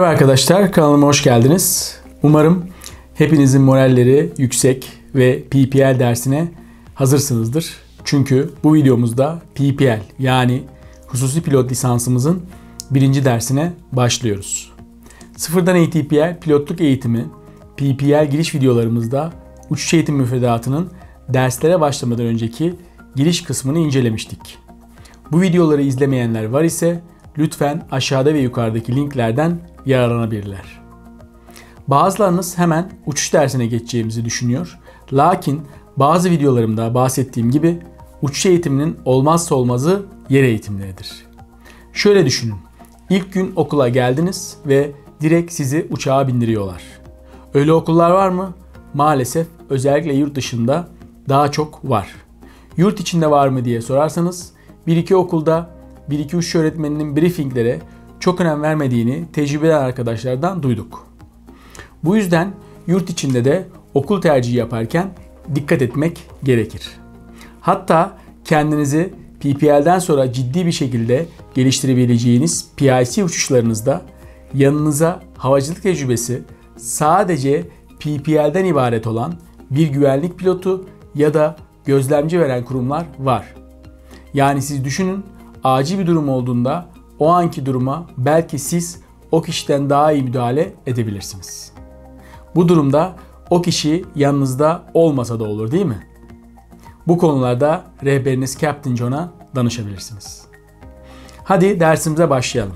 Merhaba arkadaşlar, kanalıma hoş geldiniz. Umarım hepinizin moralleri yüksek ve PPL dersine hazırsınızdır. Çünkü bu videomuzda PPL yani hususi pilot lisansımızın birinci dersine başlıyoruz. Sıfırdan ATPL pilotluk eğitimi PPL giriş videolarımızda uçuş eğitim müfredatının derslere başlamadan önceki giriş kısmını incelemiştik. Bu videoları izlemeyenler var ise lütfen aşağıda ve yukarıdaki linklerden yararlanabilirler. Bazılarınız hemen uçuş dersine geçeceğimizi düşünüyor. Lakin bazı videolarımda bahsettiğim gibi uçuş eğitiminin olmazsa olmazı yer eğitimleridir. Şöyle düşünün. İlk gün okula geldiniz ve direkt sizi uçağa bindiriyorlar. Öyle okullar var mı? Maalesef özellikle yurt dışında daha çok var. Yurt içinde var mı diye sorarsanız bir iki okulda bir iki uçuş öğretmeninin briefinglere çok önem vermediğini tecrübeli arkadaşlardan duyduk. Bu yüzden yurt içinde de okul tercihi yaparken dikkat etmek gerekir. Hatta kendinizi PPL'den sonra ciddi bir şekilde geliştirebileceğiniz PIC uçuşlarınızda yanınıza havacılık tecrübesi sadece PPL'den ibaret olan bir güvenlik pilotu ya da gözlemci veren kurumlar var. Yani siz düşünün, acil bir durum olduğunda o anki duruma belki siz o kişiden daha iyi müdahale edebilirsiniz. Bu durumda o kişi yanınızda olmasa da olur değil mi? Bu konularda rehberiniz Captain John'a danışabilirsiniz. Hadi dersimize başlayalım.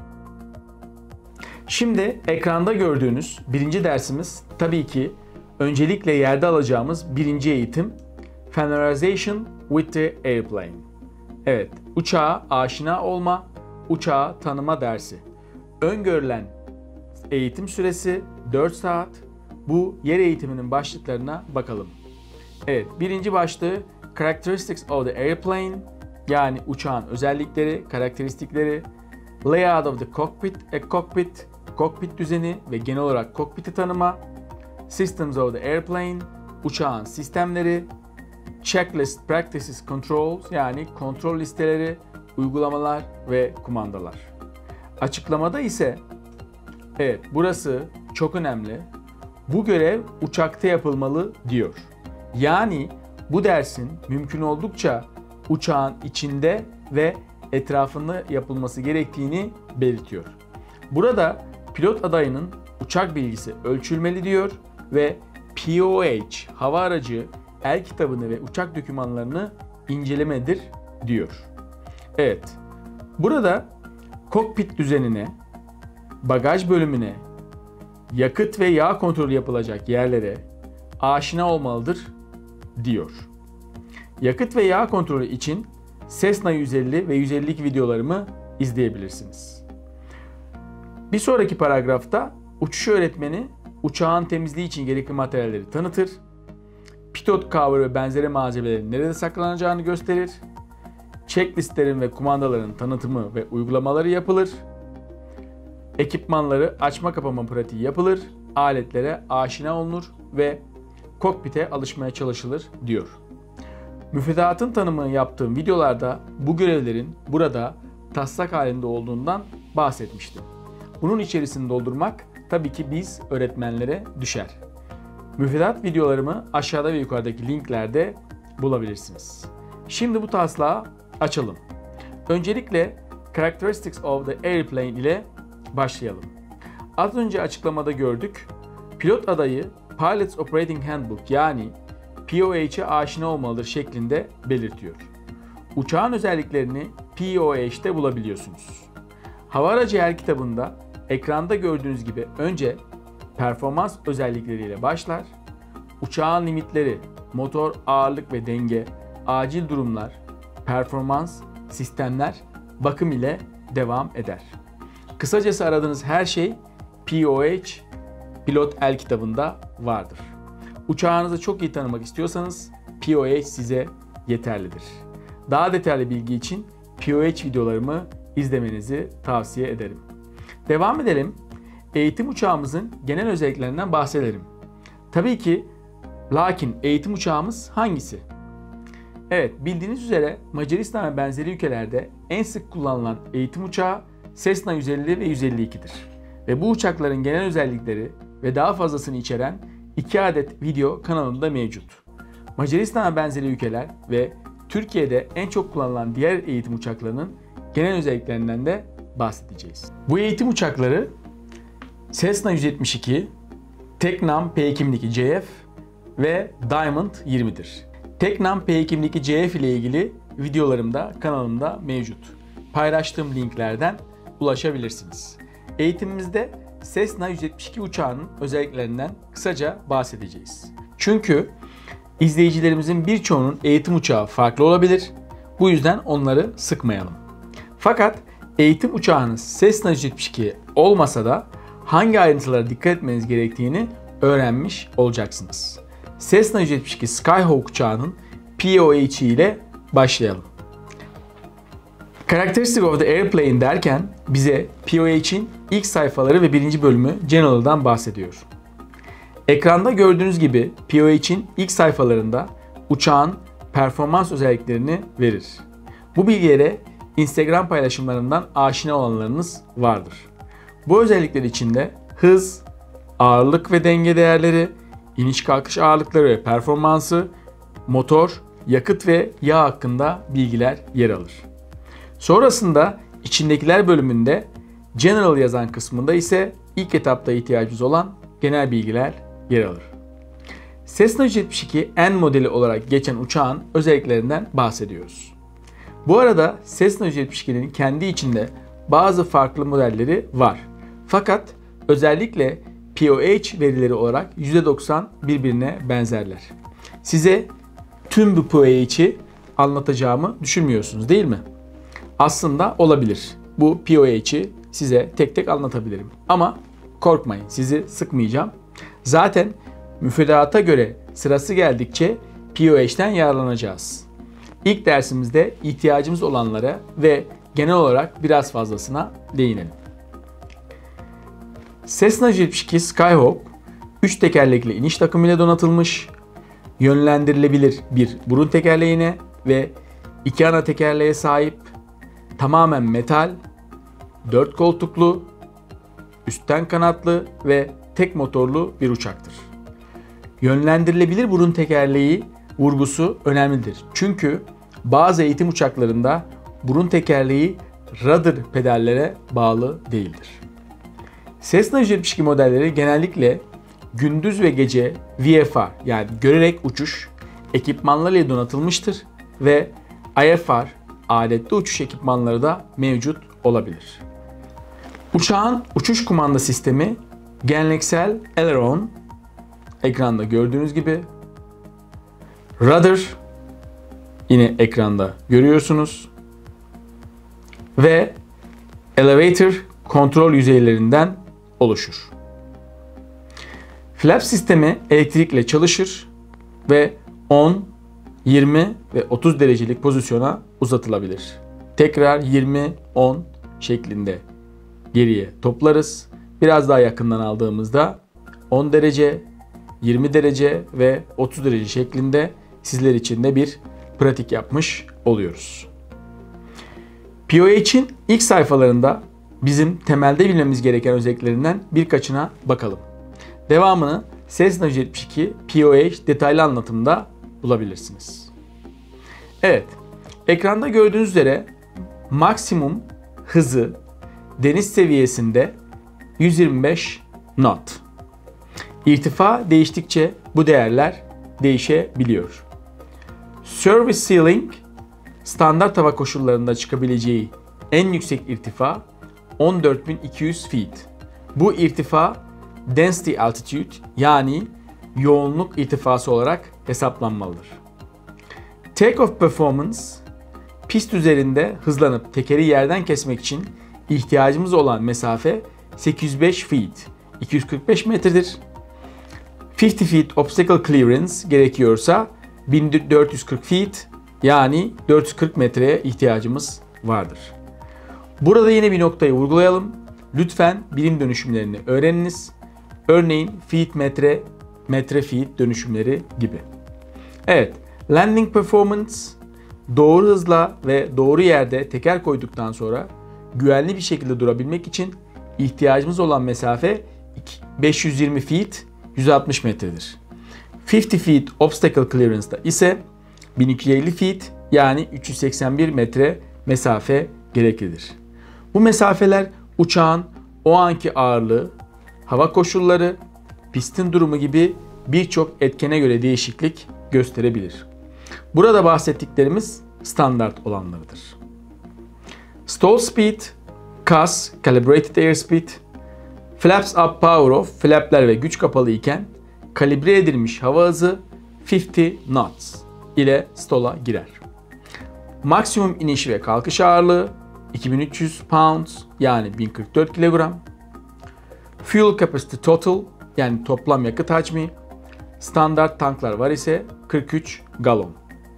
Şimdi ekranda gördüğünüz birinci dersimiz tabii ki öncelikle yerde alacağımız birinci eğitim Familiarization with the Airplane. Evet, uçağa aşina olma, uçağı tanıma dersi. Öngörülen eğitim süresi 4 saat. Bu yer eğitiminin başlıklarına bakalım. Evet, birinci başlığı Characteristics of the Airplane yani uçağın özellikleri, karakteristikleri, Layout of the Cockpit, kokpit düzeni ve genel olarak kokpiti tanıma, Systems of the Airplane, uçağın sistemleri, Checklist Practices Controls yani kontrol listeleri, uygulamalar ve kumandalar. Açıklamada ise evet burası çok önemli. Bu görev uçakta yapılmalı diyor. Yani bu dersin mümkün oldukça uçağın içinde ve etrafında yapılması gerektiğini belirtiyor. Burada pilot adayının uçak bilgisi ölçülmeli diyor ve POH hava aracı el kitabını ve uçak dokümanlarını incelemedir diyor. Evet, burada kokpit düzenine, bagaj bölümüne, yakıt ve yağ kontrolü yapılacak yerlere aşina olmalıdır diyor. Yakıt ve yağ kontrolü için Cessna 150 ve 152 videolarımı izleyebilirsiniz. Bir sonraki paragrafta uçuş öğretmeni uçağın temizliği için gerekli materyalleri tanıtır. Pilot cover ve benzeri malzemelerin nerede saklanacağını gösterir. Checklistlerin ve kumandaların tanıtımı ve uygulamaları yapılır. Ekipmanları açma kapama pratiği yapılır. Aletlere aşina olunur ve kokpite alışmaya çalışılır diyor. Müfredatın tanımını yaptığım videolarda bu görevlerin burada taslak halinde olduğundan bahsetmiştim. Bunun içerisini doldurmak tabii ki biz öğretmenlere düşer. Müfredat videolarımı aşağıda ve yukarıdaki linklerde bulabilirsiniz. Şimdi bu taslağı açalım. Öncelikle Characteristics of the Airplane ile başlayalım. Az önce açıklamada gördük. Pilot adayı Pilot's Operating Handbook yani POH'e aşina olmalıdır şeklinde belirtiyor. Uçağın özelliklerini POH'te bulabiliyorsunuz. Hava aracı el kitabında ekranda gördüğünüz gibi önce performans özellikleriyle başlar. Uçağın limitleri, motor, ağırlık ve denge, acil durumlar, performans, sistemler, bakım ile devam eder. Kısacası aradığınız her şey POH, pilot el kitabında vardır. Uçağınızı çok iyi tanımak istiyorsanız POH size yeterlidir. Daha detaylı bilgi için POH videolarımı izlemenizi tavsiye ederim. Devam edelim. Eğitim uçağımızın genel özelliklerinden bahsedelim. Tabii ki lakin eğitim uçağımız hangisi? Evet, bildiğiniz üzere Macaristan ve benzeri ülkelerde en sık kullanılan eğitim uçağı Cessna 150 ve 152'dir. ve bu uçakların genel özellikleri ve daha fazlasını içeren 2 adet video kanalında mevcut. Macaristan'a benzeri ülkeler ve Türkiye'de en çok kullanılan diğer eğitim uçaklarının genel özelliklerinden de bahsedeceğiz. Bu eğitim uçakları Cessna 172, Tecnam P-2002CF ve Diamond 20'dir. Tecnam P-2002CF ile ilgili videolarım da kanalımda mevcut. Paylaştığım linklerden ulaşabilirsiniz. Eğitimimizde Cessna 172 uçağının özelliklerinden kısaca bahsedeceğiz. Çünkü izleyicilerimizin birçoğunun eğitim uçağı farklı olabilir. Bu yüzden onları sıkmayalım. Fakat eğitim uçağınız Cessna 172 olmasa da hangi ayrıntılara dikkat etmeniz gerektiğini öğrenmiş olacaksınız. Cessna 172 Skyhawk uçağının POH ile başlayalım. Characteristic of the Airplane derken bize POH'in ilk sayfaları ve 1. bölümü General'dan bahsediyor. Ekranda gördüğünüz gibi POH'in ilk sayfalarında uçağın performans özelliklerini verir. Bu bilgilere Instagram paylaşımlarından aşina olanlarınız vardır. Bu özellikler içinde hız, ağırlık ve denge değerleri, iniş kalkış ağırlıkları ve performansı, motor, yakıt ve yağ hakkında bilgiler yer alır. Sonrasında içindekiler bölümünde General yazan kısmında ise ilk etapta ihtiyacımız olan genel bilgiler yer alır. Cessna 172 N modeli olarak geçen uçağın özelliklerinden bahsediyoruz. Bu arada Cessna 172'nin kendi içinde bazı farklı modelleri var. Fakat özellikle POH verileri olarak %90 birbirine benzerler. Size tüm bu POH'i anlatacağımı düşünmüyorsunuz değil mi? Aslında olabilir. Bu POH'i size tek tek anlatabilirim. Ama korkmayın, sizi sıkmayacağım. Zaten müfredata göre sırası geldikçe POH'ten yararlanacağız. İlk dersimizde ihtiyacımız olanlara ve genel olarak biraz fazlasına değinelim. Cessna 172 Skyhawk 3 tekerlekli iniş takımıyla donatılmış, yönlendirilebilir bir burun tekerleğine ve 2 ana tekerleğe sahip, tamamen metal, 4 koltuklu, üstten kanatlı ve tek motorlu bir uçaktır. Yönlendirilebilir burun tekerleği vurgusu önemlidir. Çünkü bazı eğitim uçaklarında burun tekerleği rudder pedallere bağlı değildir. Cessna 172 modelleri genellikle gündüz ve gece VFR yani görerek uçuş ekipmanlarıyla donatılmıştır ve IFR aletli uçuş ekipmanları da mevcut olabilir. Uçağın uçuş kumanda sistemi geleneksel aileron, ekranda gördüğünüz gibi, rudder, yine ekranda görüyorsunuz, ve elevator kontrol yüzeylerinden oluşur. Flap sistemi elektrikle çalışır ve 10, 20 ve 30 derecelik pozisyona uzatılabilir. Tekrar 20, 10 şeklinde geriye toplarız. Biraz daha yakından aldığımızda 10 derece, 20 derece ve 30 derece şeklinde sizler için de bir pratik yapmış oluyoruz. POH'in ilk sayfalarında bizim temelde bilmemiz gereken özelliklerinden birkaçına bakalım. Devamını Cessna 172 POH detaylı anlatımda bulabilirsiniz. Evet, ekranda gördüğünüz üzere maksimum hızı deniz seviyesinde 125 knot. İrtifa değiştikçe bu değerler değişebiliyor. Service ceiling, standart hava koşullarında çıkabileceği en yüksek irtifa 14.200 feet. Bu irtifa density altitude yani yoğunluk irtifası olarak hesaplanmalıdır. Take-off performance, pist üzerinde hızlanıp tekeri yerden kesmek için ihtiyacımız olan mesafe 805 feet, 245 metredir. 50 feet obstacle clearance gerekiyorsa 1440 feet yani 440 metreye ihtiyacımız vardır. Burada yine bir noktayı vurgulayalım. Lütfen birim dönüşümlerini öğreniniz. Örneğin feet metre, metre feet dönüşümleri gibi. Evet, landing performance, doğru hızla ve doğru yerde teker koyduktan sonra güvenli bir şekilde durabilmek için ihtiyacımız olan mesafe 520 feet 160 metredir. 50 feet obstacle clearance'da ise 1250 feet yani 381 metre mesafe gereklidir. Bu mesafeler uçağın o anki ağırlığı, hava koşulları, pistin durumu gibi birçok etkene göre değişiklik gösterebilir. Burada bahsettiklerimiz standart olanlarıdır. Stall speed, CAS, Calibrated Airspeed, flaps up power off, flapler ve güç kapalı iken kalibre edilmiş hava hızı 50 knots ile stall'a girer. Maksimum iniş ve kalkış ağırlığı 2300 pounds yani 1044 kilogram. Fuel capacity total yani toplam yakıt hacmi. Standart tanklar var ise 43 galon.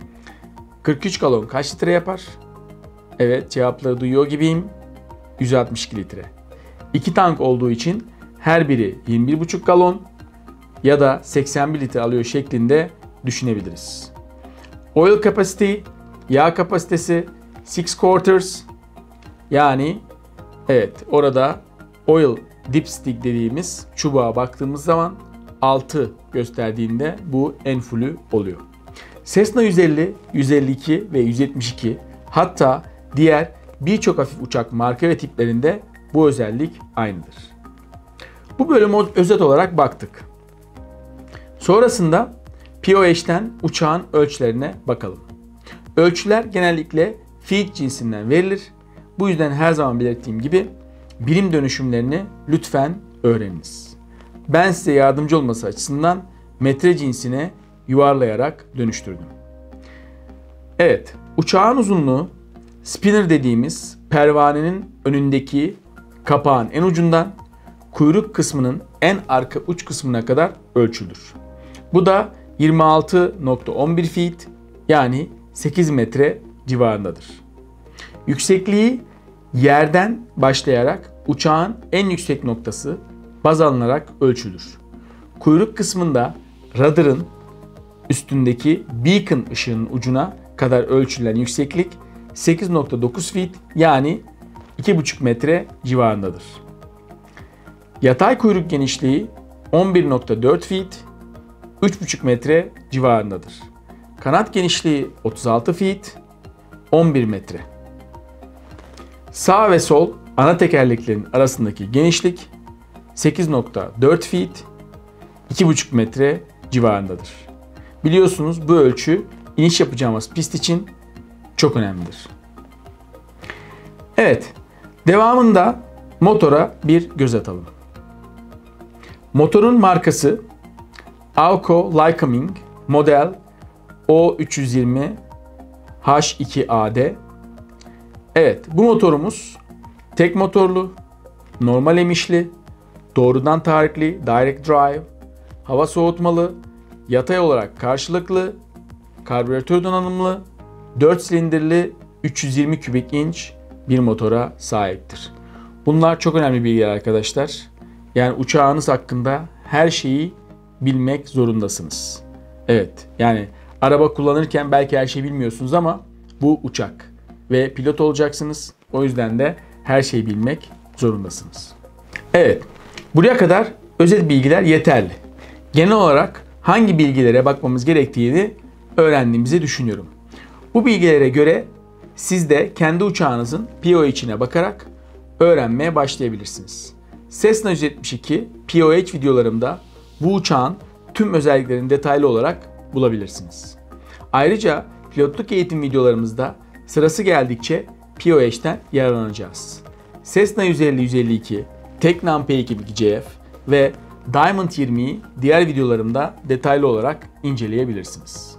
43 galon kaç litre yapar? Evet, cevapları duyuyor gibiyim. 162 litre. 2 tank olduğu için her biri 21,5 galon ya da 81 litre alıyor şeklinde düşünebiliriz. Oil capacity, yağ kapasitesi 6 quarters yani evet orada oil dipstick dediğimiz çubuğa baktığımız zaman 6 gösterdiğinde bu en fullü oluyor. Cessna 150, 152 ve 172 hatta diğer birçok hafif uçak marka ve tiplerinde bu özellik aynıdır. Bu bölüme özet olarak baktık. Sonrasında POH'ten uçağın ölçülerine bakalım. Ölçüler genellikle feet cinsinden verilir. Bu yüzden her zaman belirttiğim gibi birim dönüşümlerini lütfen öğreniniz. Ben size yardımcı olması açısından metre cinsine yuvarlayarak dönüştürdüm. Evet, uçağın uzunluğu spinner dediğimiz pervanenin önündeki kapağın en ucundan kuyruk kısmının en arka uç kısmına kadar ölçülür. Bu da 26.11 feet yani 8 metre civarındadır. Yüksekliği yerden başlayarak uçağın en yüksek noktası baz alınarak ölçülür. Kuyruk kısmında radarın üstündeki beacon ışığının ucuna kadar ölçülen yükseklik 8.9 feet yani 2,5 metre civarındadır. Yatay kuyruk genişliği 11.4 feet 3,5 metre civarındadır. Kanat genişliği 36 feet 11 metre. Sağ ve sol ana tekerleklerin arasındaki genişlik 8.4 feet 2,5 metre civarındadır. Biliyorsunuz bu ölçü iniş yapacağımız pist için çok önemlidir. Evet, devamında motora bir göz atalım. Motorun markası Avco Lycoming model O320 H2AD. Evet, bu motorumuz tek motorlu, normal emişli, doğrudan tahrikli, direct drive, hava soğutmalı, yatay olarak karşılıklı, karbüratör donanımlı, 4 silindirli 320 kubik inç bir motora sahiptir. Bunlar çok önemli bilgiler arkadaşlar. Yani uçağınız hakkında her şeyi bilmek zorundasınız. Evet, yani araba kullanırken belki her şeyi bilmiyorsunuz ama bu uçak ve pilot olacaksınız. O yüzden de her şeyi bilmek zorundasınız. Evet, buraya kadar özet bilgiler yeterli. Genel olarak hangi bilgilere bakmamız gerektiğini öğrendiğimizi düşünüyorum. Bu bilgilere göre siz de kendi uçağınızın POH'ine bakarak öğrenmeye başlayabilirsiniz. Cessna 172 POH videolarımda bu uçağın tüm özelliklerini detaylı olarak bulabilirsiniz. Ayrıca pilotluk eğitim videolarımızda sırası geldikçe POH'ten yararlanacağız. Cessna 150-152, Tecnam P252CF ve Diamond 20'yi diğer videolarımda detaylı olarak inceleyebilirsiniz.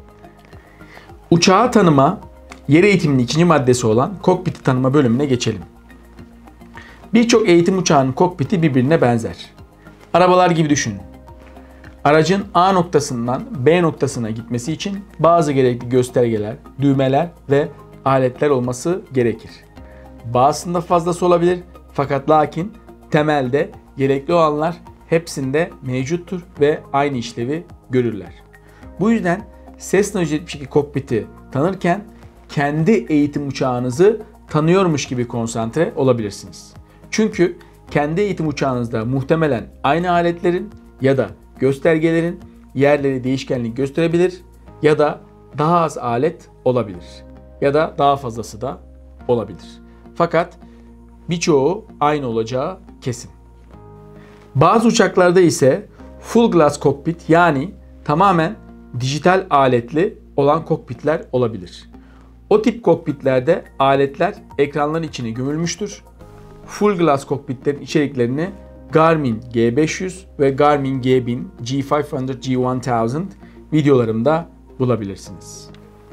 Uçağı tanıma, yer eğitiminin ikinci maddesi olan kokpiti tanıma bölümüne geçelim. Birçok eğitim uçağının kokpiti birbirine benzer. Arabalar gibi düşünün. Aracın A noktasından B noktasına gitmesi için bazı gerekli göstergeler, düğmeler ve aletler olması gerekir. Bazısında fazlası olabilir fakat lakin temelde gerekli olanlar hepsinde mevcuttur ve aynı işlevi görürler. Bu yüzden Cessna 172 kokpiti tanırken kendi eğitim uçağınızı tanıyormuş gibi konsantre olabilirsiniz. Çünkü kendi eğitim uçağınızda muhtemelen aynı aletlerin ya da göstergelerin yerleri değişkenlik gösterebilir ya da daha az alet olabilir ya da daha fazlası da olabilir. Fakat birçoğu aynı olacağı kesin. Bazı uçaklarda ise full glass cockpit, yani tamamen dijital aletli olan kokpitler olabilir. O tip kokpitlerde aletler ekranların içine gömülmüştür. Full glass kokpitlerin içeriklerini Garmin G500 ve Garmin G1000, G500, G1000 videolarımda bulabilirsiniz.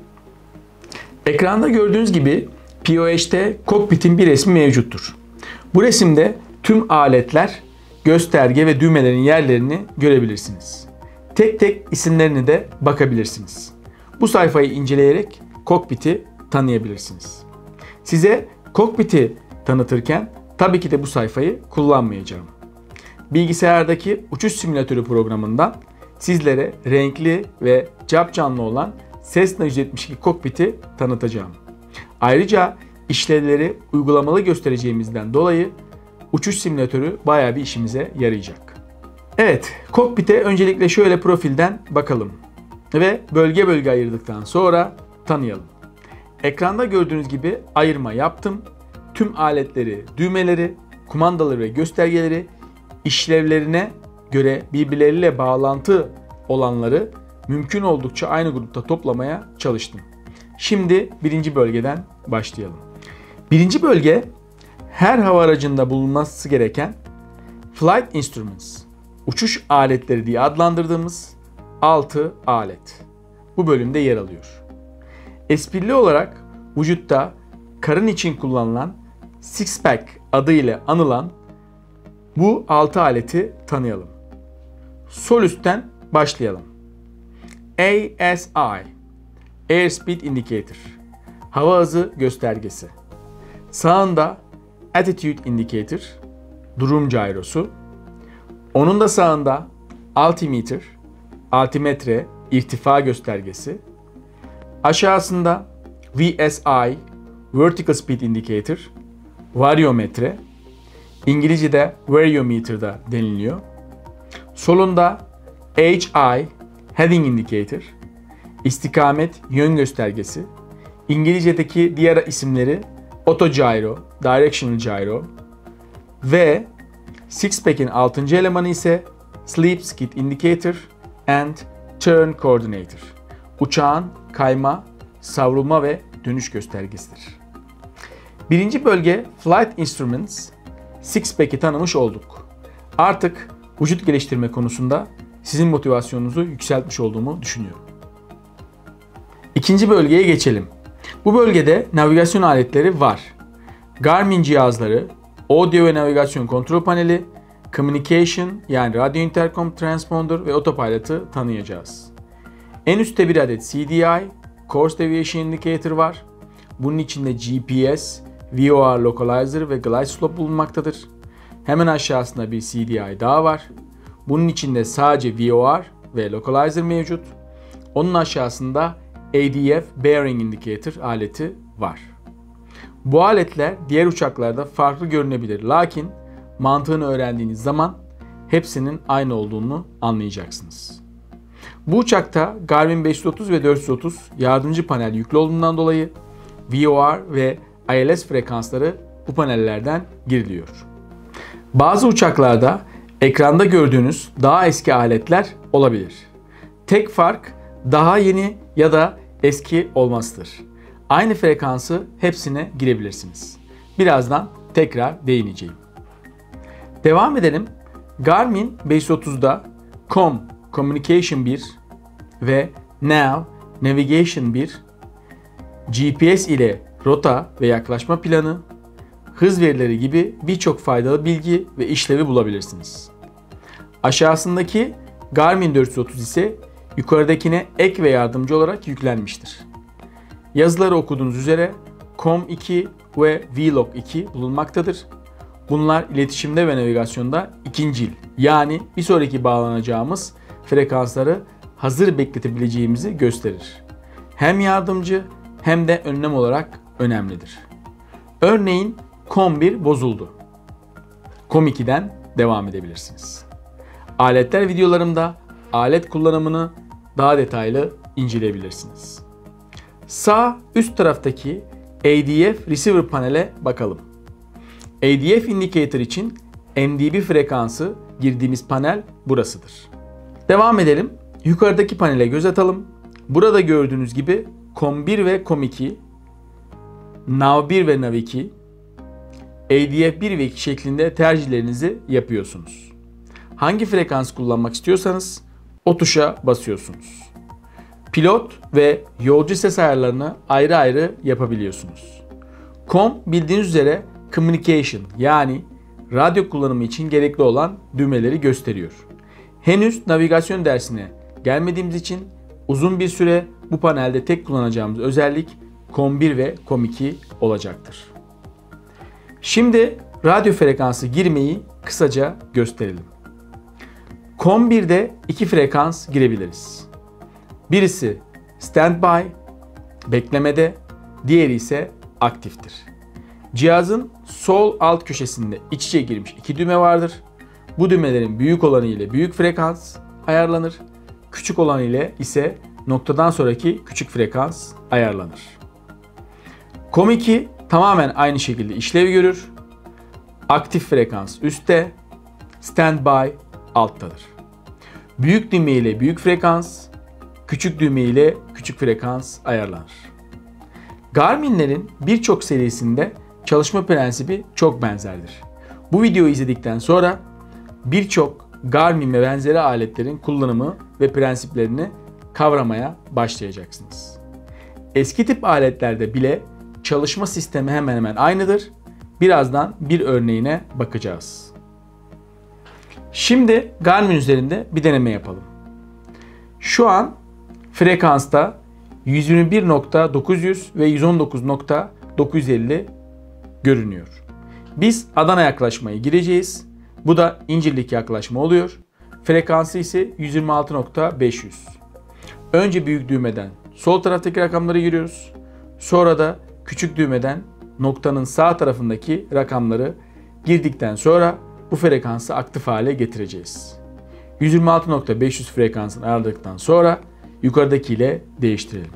Ekranda gördüğünüz gibi POH'te kokpitin bir resmi mevcuttur. Bu resimde tüm aletler, gösterge ve düğmelerin yerlerini görebilirsiniz. Tek tek isimlerini de bakabilirsiniz. Bu sayfayı inceleyerek kokpiti tanıyabilirsiniz. Size kokpiti tanıtırken tabii ki de bu sayfayı kullanmayacağım. Bilgisayardaki uçuş simülatörü programından sizlere renkli ve capcanlı olan Cessna 172 kokpiti tanıtacağım. Ayrıca işlevleri uygulamalı göstereceğimizden dolayı uçuş simülatörü bayağı bir işimize yarayacak. Evet, kokpite öncelikle şöyle profilden bakalım ve bölge bölge ayırdıktan sonra tanıyalım. Ekranda gördüğünüz gibi ayırma yaptım. Tüm aletleri, düğmeleri, kumandaları ve göstergeleri işlevlerine göre birbirleriyle bağlantı olanları mümkün oldukça aynı grupta toplamaya çalıştım. Şimdi birinci bölgeden başlayalım. Birinci bölge her hava aracında bulunması gereken Flight Instruments, uçuş aletleri diye adlandırdığımız 6 alet. Bu bölümde yer alıyor. Esprili olarak vücutta karın için kullanılan six pack adıyla anılan bu 6 aleti tanıyalım. Sol üstten başlayalım. ASI, Airspeed Indicator, hava hızı göstergesi. Sağında Attitude Indicator, durum gyrosu. Onun da sağında Altimeter, altimetre, irtifa göstergesi. Aşağısında VSI, Vertical Speed Indicator, varyometre. İngilizce'de variometer'da deniliyor. Solunda HI, Heading Indicator, istikamet yön göstergesi. İngilizce'deki diğer isimleri Autogyro, Directional Gyro ve Six-Pack'in 6. elemanı ise Sleep Skid Indicator and Turn Coordinator. Uçağın kayma, savrulma ve dönüş göstergesidir. Birinci bölge Flight Instruments, Six-Pack'i tanımış olduk. Artık vücut geliştirme konusunda sizin motivasyonunuzu yükseltmiş olduğumu düşünüyorum. İkinci bölgeye geçelim. Bu bölgede navigasyon aletleri var. Garmin cihazları, audio ve navigasyon kontrol paneli, communication yani radyo intercom transponder ve autopilot'ı tanıyacağız. En üstte bir adet CDI, Course Deviation Indicator var. Bunun içinde GPS, VOR Localizer ve Glide Slope bulunmaktadır. Hemen aşağısında bir CDI daha var. Bunun içinde sadece VOR ve Localizer mevcut. Onun aşağısında ADF Bearing Indicator aleti var. Bu aletler diğer uçaklarda farklı görünebilir. Lakin mantığını öğrendiğiniz zaman hepsinin aynı olduğunu anlayacaksınız. Bu uçakta Garmin 530 ve 430 yardımcı panel yüklü olduğundan dolayı VOR ve ILS frekansları bu panellerden giriliyor. Bazı uçaklarda ekranda gördüğünüz daha eski aletler olabilir. Tek fark daha yeni ya da eski olmasıdır. Aynı frekansı hepsine girebilirsiniz. Birazdan tekrar değineceğim. Devam edelim. Garmin 530'da Communication 1 ve Nav Navigation 1, GPS ile rota ve yaklaşma planı, hız verileri gibi birçok faydalı bilgi ve işlevi bulabilirsiniz. Aşağısındaki Garmin 430 ise yukarıdakine ek ve yardımcı olarak yüklenmiştir. Yazıları okuduğunuz üzere COM2 ve VLOG2 bulunmaktadır. Bunlar iletişimde ve navigasyonda ikincil, yani bir sonraki bağlanacağımız frekansları hazır bekletebileceğimizi gösterir. Hem yardımcı hem de önlem olarak önemlidir. Örneğin COM1 bozuldu. COM2'den devam edebilirsiniz. Aletler videolarımda alet kullanımını daha detaylı inceleyebilirsiniz. Sağ üst taraftaki ADF Receiver panele bakalım. ADF Indicator için MDB frekansı girdiğimiz panel burasıdır. Devam edelim. Yukarıdaki panele göz atalım. Burada gördüğünüz gibi COM1 ve COM2, NAV1 ve NAV2, ADF1 ve 2 şeklinde tercihlerinizi yapıyorsunuz. Hangi frekans kullanmak istiyorsanız o tuşa basıyorsunuz. Pilot ve yolcu ses ayarlarını ayrı ayrı yapabiliyorsunuz. COM bildiğiniz üzere communication yani radyo kullanımı için gerekli olan düğmeleri gösteriyor. Henüz navigasyon dersine gelmediğimiz için uzun bir süre bu panelde tek kullanacağımız özellik COM1 ve COM2 olacaktır. Şimdi radyo frekansı girmeyi kısaca gösterelim. COM1'de iki frekans girebiliriz. Birisi standby, beklemede, diğeri ise aktiftir. Cihazın sol alt köşesinde iç içe girmiş iki düğme vardır. Bu düğmelerin büyük olanı ile büyük frekans ayarlanır. Küçük olanı ile ise noktadan sonraki küçük frekans ayarlanır. COM2 tamamen aynı şekilde işlev görür. Aktif frekans üstte, standby alttadır. Büyük düğme ile büyük frekans, küçük düğme ile küçük frekans ayarlanır. Garmin'lerin birçok serisinde çalışma prensibi çok benzerdir. Bu videoyu izledikten sonra birçok Garmin ve benzeri aletlerin kullanımı ve prensiplerini kavramaya başlayacaksınız. Eski tip aletlerde bile çalışma sistemi hemen hemen aynıdır. Birazdan bir örneğine bakacağız. Şimdi Garmin üzerinde bir deneme yapalım. Şu an frekansta 121.900 ve 119.950 görünüyor. Biz Adana yaklaşmayı gireceğiz. Bu da İncirlik yaklaşma oluyor. Frekansı ise 126.500. Önce büyük düğmeden sol taraftaki rakamları giriyoruz. Sonra da küçük düğmeden noktanın sağ tarafındaki rakamları girdikten sonra bu frekansı aktif hale getireceğiz. 126.500 frekansını ayarladıktan sonra yukarıdaki ile değiştirelim.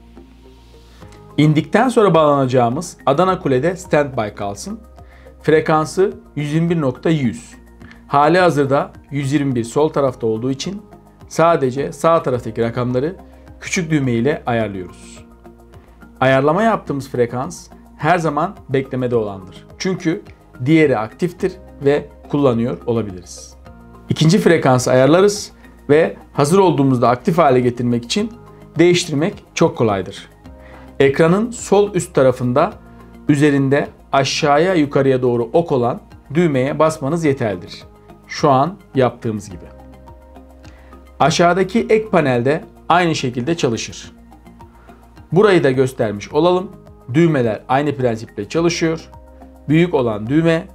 İndikten sonra bağlanacağımız Adana Kule'de standby kalsın. Frekansı 121.100. Hali hazırda 121 sol tarafta olduğu için sadece sağ taraftaki rakamları küçük düğme ile ayarlıyoruz. Ayarlama yaptığımız frekans her zaman beklemede olandır. Çünkü diğeri aktiftir ve kullanıyor olabiliriz. İkinci frekansı ayarlarız ve hazır olduğumuzda aktif hale getirmek için değiştirmek çok kolaydır. Ekranın sol üst tarafında üzerinde aşağıya yukarıya doğru ok olan düğmeye basmanız yeterlidir. Şu an yaptığımız gibi. Aşağıdaki ek panelde aynı şekilde çalışır. Burayı da göstermiş olalım. Düğmeler aynı prensiple çalışıyor. Büyük olan düğme,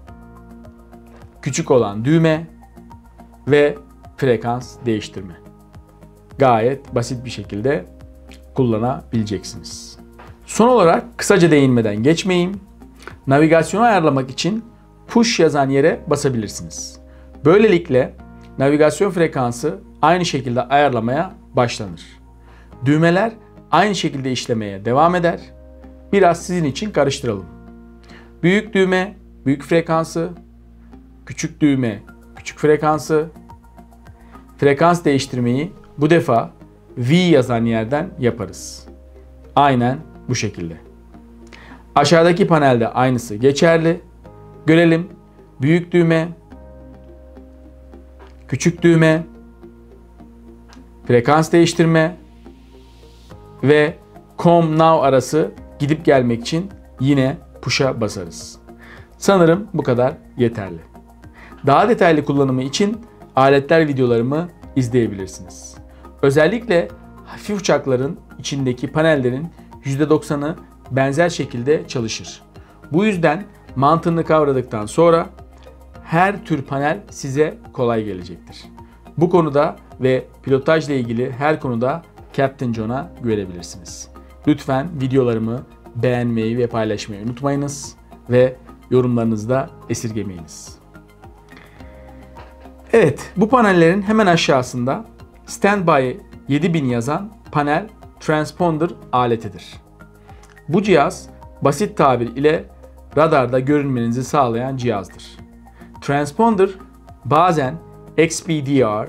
küçük olan düğme ve frekans değiştirme. Gayet basit bir şekilde kullanabileceksiniz. Son olarak kısaca değinmeden geçmeyeyim. Navigasyonu ayarlamak için push yazan yere basabilirsiniz. Böylelikle navigasyon frekansı aynı şekilde ayarlamaya başlanır. Düğmeler aynı şekilde işlemeye devam eder. Biraz sizin için karıştıralım. Büyük düğme, büyük frekansı, küçük düğme, küçük frekansı. Frekans değiştirmeyi bu defa V yazan yerden yaparız. Aynen bu şekilde. Aşağıdaki panelde aynısı geçerli. Görelim. Büyük düğme, küçük düğme, frekans değiştirme ve COM Now arası gidip gelmek için yine push'a basarız. Sanırım bu kadar yeterli. Daha detaylı kullanımı için aletler videolarımı izleyebilirsiniz. Özellikle hafif uçakların içindeki panellerin %90'ı benzer şekilde çalışır. Bu yüzden mantığını kavradıktan sonra her tür panel size kolay gelecektir. Bu konuda ve pilotajla ilgili her konuda Captain John'a güvenebilirsiniz. Lütfen videolarımı beğenmeyi ve paylaşmayı unutmayınız ve yorumlarınızı da esirgemeyiniz. Evet, bu panellerin hemen aşağısında Standby 7000 yazan panel transponder aletidir. Bu cihaz basit tabir ile radarda görünmenizi sağlayan cihazdır. Transponder bazen XPDR,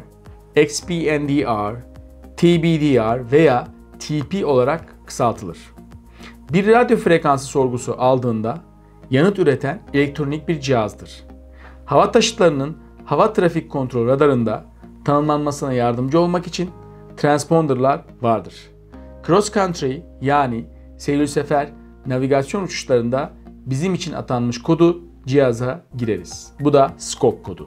XPNDR, TBDR veya TP olarak kısaltılır. Bir radyo frekansı sorgusu aldığında yanıt üreten elektronik bir cihazdır. Hava taşıtlarının hava trafik kontrol radarında tanımlanmasına yardımcı olmak için transponderlar vardır. Cross country yani seyir sefer navigasyon uçuşlarında bizim için atanmış kodu cihaza gireriz. Bu da SCOC kodu.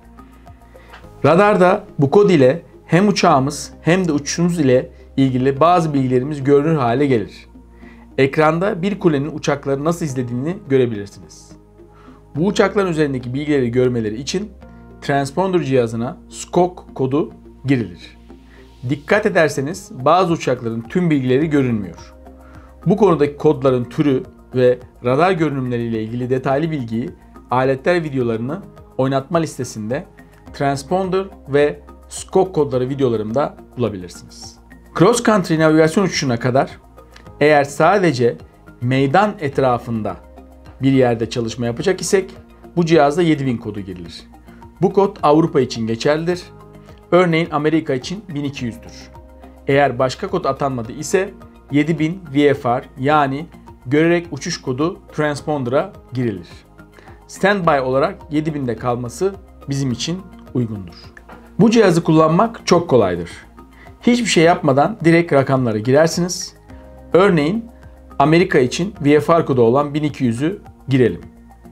Radarda bu kod ile hem uçağımız hem de uçuşumuz ile ilgili bazı bilgilerimiz görünür hale gelir. Ekranda bir kulenin uçakları nasıl izlediğini görebilirsiniz. Bu uçakların üzerindeki bilgileri görmeleri için transponder cihazına SCOC kodu girilir. Dikkat ederseniz bazı uçakların tüm bilgileri görünmüyor. Bu konudaki kodların türü ve radar görünümleriyle ilgili detaylı bilgiyi aletler videolarını oynatma listesinde transponder ve SCOC kodları videolarımda bulabilirsiniz. Cross country navigasyon uçuşuna kadar eğer sadece meydan etrafında bir yerde çalışma yapacak isek bu cihazda 7000 kodu girilir. Bu kod Avrupa için geçerlidir. Örneğin Amerika için 1200'dür. Eğer başka kod atanmadı ise 7000 VFR yani görerek uçuş kodu transponder'a girilir. Standby olarak 7000'de kalması bizim için uygundur. Bu cihazı kullanmak çok kolaydır. Hiçbir şey yapmadan direkt rakamları girersiniz. Örneğin Amerika için VFR kodu olan 1200'ü girelim.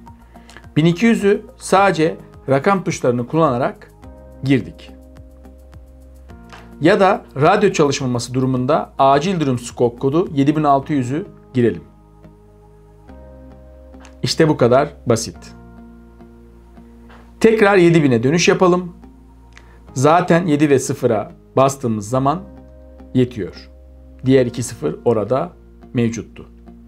1200'ü sadece rakam tuşlarını kullanarak girdik. Ya da radyo çalışmaması durumunda acil durum SCOC kodu 7600'ü girelim. İşte bu kadar basit. Tekrar 7000'e dönüş yapalım. Zaten 7 ve 0'a bastığımız zaman yetiyor. Diğer 2 0 orada mevcuttu.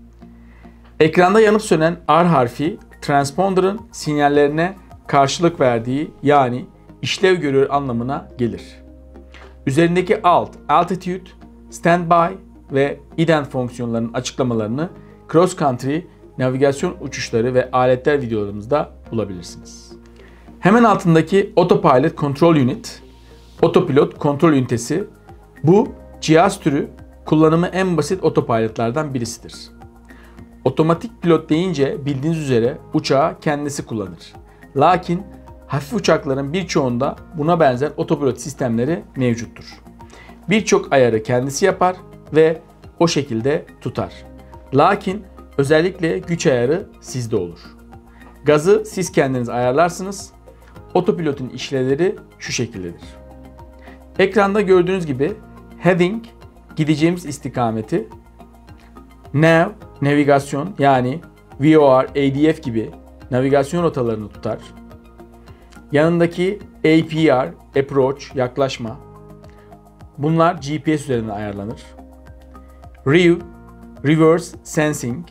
Ekranda yanıp sönen R harfi transponder'ın sinyallerine karşılık verdiği yani işlev görüyor anlamına gelir. Üzerindeki altitude, standby ve ident fonksiyonlarının açıklamalarını cross country navigasyon uçuşları ve aletler videolarımızda bulabilirsiniz. Hemen altındaki Autopilot Control Unit, otopilot kontrol ünitesi, bu cihaz türü kullanımı en basit otopilotlardan birisidir. Otomatik pilot deyince bildiğiniz üzere uçağı kendisi kullanır. Lakin hafif uçakların birçoğunda buna benzer otopilot sistemleri mevcuttur. Birçok ayarı kendisi yapar ve o şekilde tutar. Lakin özellikle güç ayarı sizde olur. Gazı siz kendiniz ayarlarsınız. Otopilotun işlevleri şu şekildedir. Ekranda gördüğünüz gibi heading gideceğimiz istikameti, nav navigasyon yani VOR, ADF gibi navigasyon rotalarını tutar. Yanındaki APR, approach, yaklaşma. Bunlar GPS üzerinden ayarlanır. Rev, reverse sensing,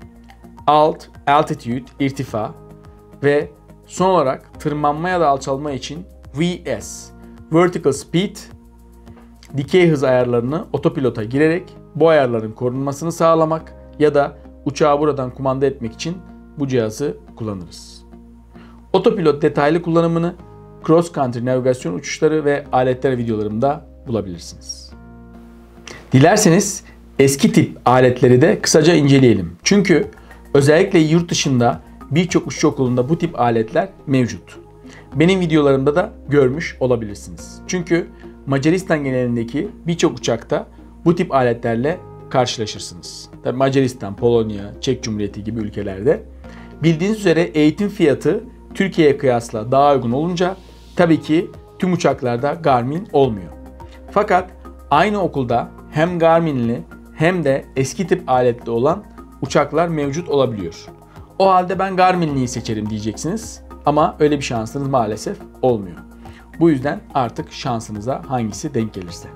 altitude, irtifa ve son olarak tırmanma ya da alçalma için VS, vertical speed, dikey hız ayarlarını otopilota girerek bu ayarların korunmasını sağlamak ya da uçağı buradan kumanda etmek için bu cihazı kullanırız. Otopilot detaylı kullanımını cross country navigasyon uçuşları ve aletler videolarımda bulabilirsiniz. Dilerseniz eski tip aletleri de kısaca inceleyelim. Çünkü özellikle yurt dışında birçok uçuş okulunda bu tip aletler mevcut. Benim videolarımda da görmüş olabilirsiniz. Çünkü Macaristan genelindeki birçok uçakta bu tip aletlerle karşılaşırsınız. Tabii Macaristan, Polonya, Çek Cumhuriyeti gibi ülkelerde. Bildiğiniz üzere eğitim fiyatı Türkiye'ye kıyasla daha uygun olunca tabii ki tüm uçaklarda Garmin olmuyor. Fakat aynı okulda hem Garmin'li hem de eski tip aletli olan uçaklar mevcut olabiliyor. O halde ben Garmin'liyi seçerim diyeceksiniz ama öyle bir şansınız maalesef olmuyor. Bu yüzden artık şansınıza hangisi denk gelirse.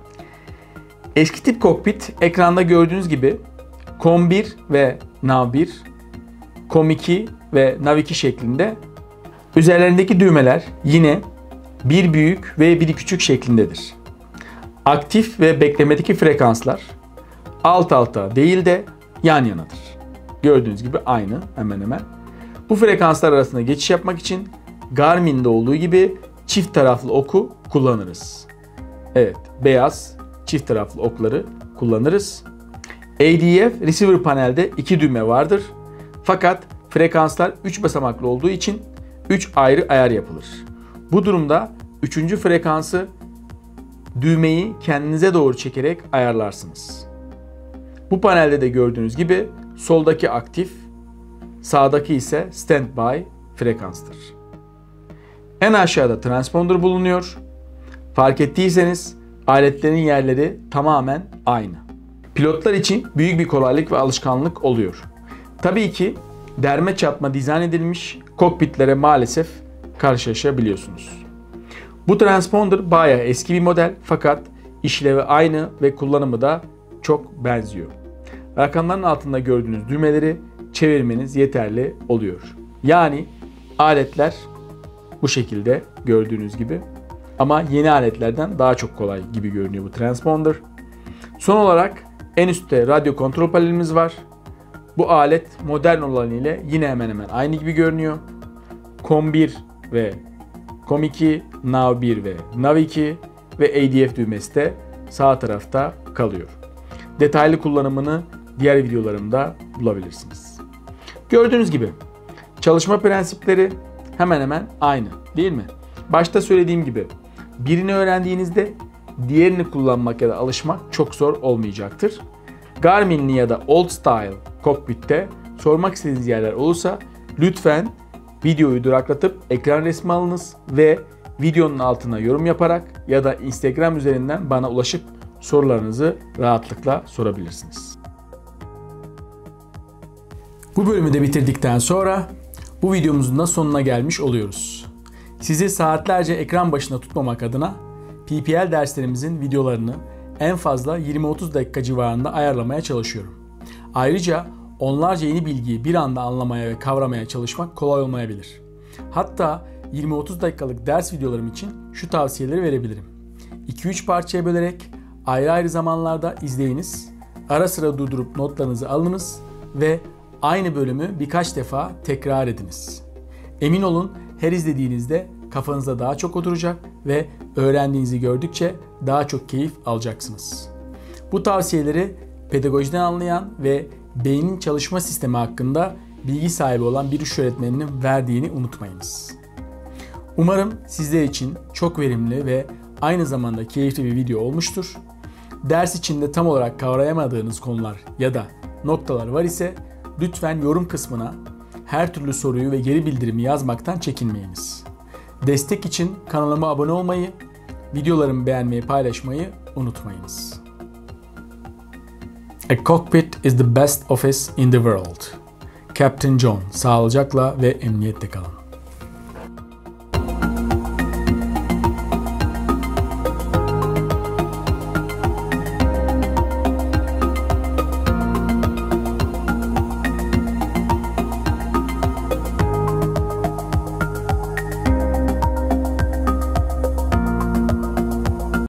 Eski tip kokpit ekranda gördüğünüz gibi COM1 ve NAV1, COM2 ve NAV2 şeklinde. Üzerlerindeki düğmeler yine bir büyük ve bir küçük şeklindedir. Aktif ve beklemedeki frekanslar alt alta değil de yan yanadır. Gördüğünüz gibi aynı hemen hemen. Bu frekanslar arasında geçiş yapmak için Garmin'de olduğu gibi çift taraflı oku kullanırız. Evet, beyaz çift taraflı okları kullanırız. ADF receiver panelde 2 düğme vardır. Fakat frekanslar 3 basamaklı olduğu için 3 ayrı ayar yapılır. Bu durumda 3. frekansı düğmeyi kendinize doğru çekerek ayarlarsınız. Bu panelde de gördüğünüz gibi soldaki aktif, sağdaki ise standby frekanstır. En aşağıda transponder bulunuyor. Fark ettiyseniz aletlerin yerleri tamamen aynı. Pilotlar için büyük bir kolaylık ve alışkanlık oluyor. Tabii ki derme çatma dizayn edilmiş kokpitlere maalesef karşılaşabiliyorsunuz. Bu transponder bayağı eski bir model fakat işlevi aynı ve kullanımı da çok benziyor. Rakamların altında gördüğünüz düğmeleri çevirmeniz yeterli oluyor. Yani aletler bu şekilde gördüğünüz gibi ama yeni aletlerden daha çok kolay gibi görünüyor bu transponder. Son olarak en üstte radyo kontrol panelimiz var. Bu alet modern olan ile yine hemen hemen aynı gibi görünüyor. COM1 ve COM2, NAV1 ve NAV2 ve ADF düğmesi de sağ tarafta kalıyor. Detaylı kullanımını diğer videolarımda bulabilirsiniz. Gördüğünüz gibi çalışma prensipleri hemen hemen aynı değil mi? Başta söylediğim gibi birini öğrendiğinizde diğerini kullanmak ya da alışmak çok zor olmayacaktır. Garmin'li ya da Old Style kokpitte sormak istediğiniz yerler olursa lütfen videoyu duraklatıp ekran resmi alınız ve videonun altına yorum yaparak ya da Instagram üzerinden bana ulaşıp sorularınızı rahatlıkla sorabilirsiniz. Bu bölümü de bitirdikten sonra bu videomuzun da sonuna gelmiş oluyoruz. Sizi saatlerce ekran başında tutmamak adına PPL derslerimizin videolarını en fazla 20-30 dakika civarında ayarlamaya çalışıyorum. Ayrıca onlarca yeni bilgiyi bir anda anlamaya ve kavramaya çalışmak kolay olmayabilir. Hatta 20-30 dakikalık ders videolarım için şu tavsiyeleri verebilirim. 2-3 parçaya bölerek ayrı ayrı zamanlarda izleyiniz, ara sıra durdurup notlarınızı alınız ve aynı bölümü birkaç defa tekrar ediniz. Emin olun her izlediğinizde kafanızda daha çok oturacak ve öğrendiğinizi gördükçe daha çok keyif alacaksınız. Bu tavsiyeleri pedagojiden anlayan ve beynin çalışma sistemi hakkında bilgi sahibi olan bir iş öğretmeninin verdiğini unutmayınız. Umarım sizler için çok verimli ve aynı zamanda keyifli bir video olmuştur. Ders içinde tam olarak kavrayamadığınız konular ya da noktalar var ise lütfen yorum kısmına her türlü soruyu ve geri bildirimi yazmaktan çekinmeyiniz. Destek için kanalıma abone olmayı, videolarımı beğenmeyi, paylaşmayı unutmayınız. A cockpit is the best office in the world. Captain John, sağlıcakla ve emniyette kalın.